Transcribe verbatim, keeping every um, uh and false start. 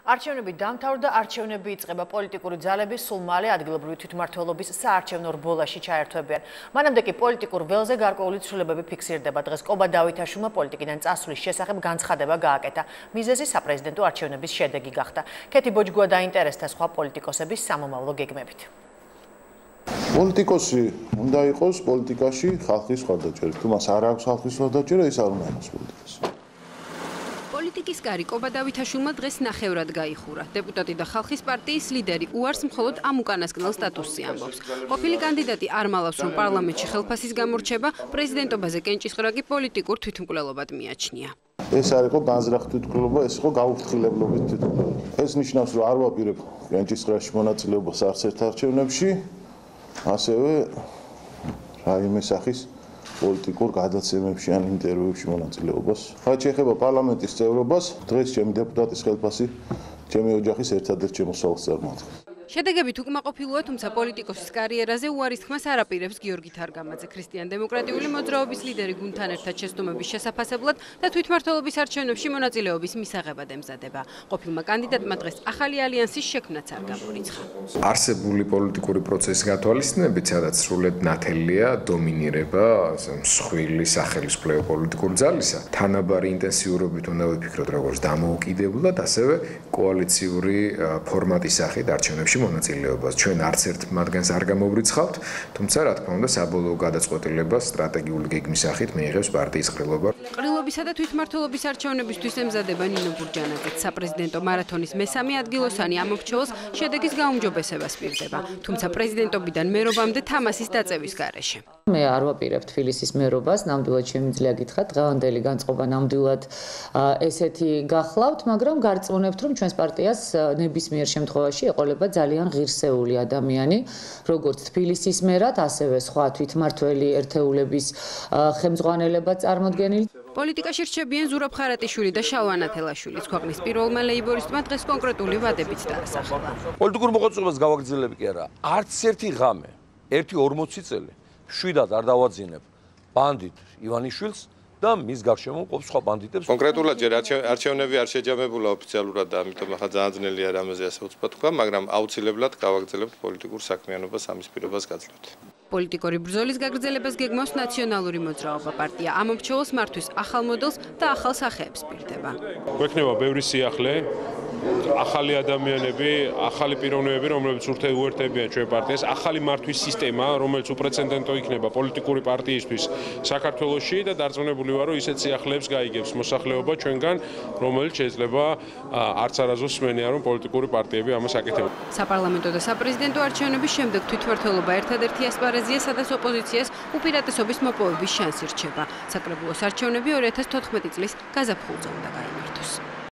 არჩევნები დამთავრდა, არჩევნები იწყება პოლიტიკური ძალების სულ მალე ადგილობრივი თვითმმართველობის საარჩევნო რბოლაში ჩაერთვებიან. მანამდე კი პოლიტიკურ ველზე გარკვეული ცვლილებები ფიქსირდება. დღეს კობა დავითაშვილმა პოლიტიკიდან წასვლის შესახებ განცხადება გააკეთა. მიზეზი საპრეზიდენტო არჩევნების შედეგი გახდა. ქეთი ბოჯგუა დაინტერესდა სხვა პოლიტიკოსების სამომავლო გეგმებით. პოლიტიკოსი უნდა იყოს პოლიტიკაში ხალხის მხარდაჭერა. თუ მას არ აქვს ხალხის მხარდაჭერა, ის არ უნდა იყოს პოლიტიკოსი. პოლიტიკის კარი კობა დავითაშვილმა დღეს ნახევრად გაიხურა. დეპუტატი და ხალხის პარტიის ლიდერი უარს მხოლოდ ამ უკანასკნელ სტატუსზე ამბობს. ყოფილი კანდიდატი არ მალავს, რომ პარლამენტში ხელფასის გამორჩება, პრეზიდენტობაზე კენჭისყრა კი პოლიტიკურ თვითმკვლელობად მიაჩნია. ეს არ იყო განზრახ თვითმკვლელობა, ეს იყო გაუფრთხილებლობით თვითმკვლელობა. ეს ნიშნავს, რომ არ ვაპირებ კენჭისყრაში მონაწილეობას არც ერთ არჩევნებში, ასევე რაიმე სახის პოლიტიკურ გადაცემებში ან ინტერვიუებში მონაწილეობას. რაც შეეხება პარლამენტის წევრობას, დღეს ჩემი დეპუტატის ხელფასი ჩემი ოჯახის ერთადერთ შემოსავალს წარმოადგენს. შედეგებით უკმაყოფილოა, თუმცა პოლიტიკოსის კარიერაზე უარის თქმას არ აპირებს გიორგი თარგამაძე. ქრისტიან-დემოკრატიული მოძრაობის ლიდერი გუნდთან ერთად შეცდომების შესაფასებლად და თვითმმართველობის არჩევნებში მონაწილეობის მისაღებად ემზადება. ყოფილმა კანდიდატმა დღეს ახალი ალიანსის შექმნაც არ გამორიცხა. არსებული პოლიტიკური პროცესის გათვალისწინებით, სადაც სრულად ნათელია დომინირება მსხვილი სახელმწიფო პოლიტიკური ძალისა, თანაბარი ინტენსიურობით უნდა ვიფიქროთ როგორც დამოუკიდებლად, ასევე კოალიციური ფორმატის სახით არჩევნებში მონაწილეობას. ჩვენ არც ერთ მათგანს არ გამოვრიცხავთ, თუმცა რა თქმა უნდა საბოლოო გადაწყვეტილებას სტრატეგიული გეგმის სახით მიიღებს პარტიის ყრილობა. ყრილობისა და თვითმმართველობის არჩევნებისთვის ემზადება ნინო ბურჯანაძე. საპრეზიდენტო მარათონის მესამე ადგილოსანი ამორჩეულს შედეგის გაუმჯობესება სპირდება, თუმცა პრეზიდენტობიდან მერობამდე თამასის დაწევის გარეშე. მე არ ვაპირებ თბილისის მერობას, ნამდვილად შემიძლია გითხრათ, დღევანდელი განწყობა ნამდვილად ესეთი გახლავთ, მაგრამ გარწმუნებთ, რომ ჩვენს პარტიას ნებისმიერ შემთხვევაში ეყოლება ძალიან ღირსეული ადამიანი, როგორც თბილისის მერად, ასევე სხვა თვითმმართველი ერთეულების ხელმძღვანელებად წარმოდგენილი. პოლიტიკაში რჩებიან ზურაბ ხარატიშვილი და შალვა ნათელაშვილიც. ქვეყნის პირველმა ლეიბორისტმა დღეს კონკრეტული ვადებიც დაასახელა. პოლიტიკურ მოღვაწეობას გავაგრძელებ კი არა, არც ერთი ღამე, ერთი ორმოცი წელი შვიდად არ დავაძინებ ბანდიტ ივანიშვილს და მის გარშემო მყოფ სხვა ბანდიტებს. კონკრეტულად ჯერ არჩევნები არ შეჯამებულა ოფიციალურად და ამიტომ ახლა ძალიან ძნელია რამეზე ასე უცბად თქვა, მაგრამ აუცილებლად გავაგრძელებთ პოლიტიკურ საქმიანობას ამის პირობას გაძლევთ. პოლიტიკური ბრძოლის გაგრძელებას გეგმავს ნაციონალური მოძრაობა. პარტია ამორჩეულს მართვის ახალ მოდელს და ახალ სახეებს პირდება. გვექნება ბევრი სიახლე, ახალი ადამიანები, ახალი პიროვნებები, რომლებიც უერთდებიან ჩვენ პარტიას, ახალი მართვის სისტემა, რომელიც უპრეცედენტო იქნება პოლიტიკური პარტიისთვის საქართველოში და დარწმუნებული ვარ, რომ ისეთ სიახლეებს გაიგებს მოსახლეობა ჩვენგან, რომელიც შეიძლება არც არასდროს სმენია, რომ პოლიტიკური პარტიები ამას აკეთებენ. საპარლამენტო და საპრეზიდენტო არჩევნების შემდეგ თვითმმართველობა ერთადერთი ასპარეზია, სადაც ოპოზიციას უპირატესობის მოპოვების შანსი რჩება. საკრებულოს არჩევნები ორი ათას თოთხმეტი წლის გაზაფხულზე უნდა გაიმართოს.